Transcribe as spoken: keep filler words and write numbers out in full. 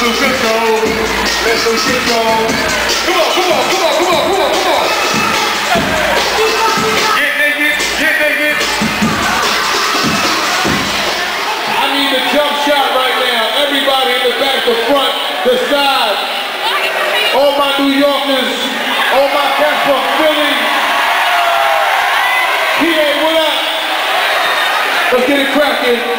some shit go. Let some shit go. Come on, come on, come on, come on, come on, come on. Get naked, get naked. I need a jump shot right now. Everybody in the back, the front, the side. All my New Yorkers, all my cats from Philly. P A, what up? Let's get it cracking.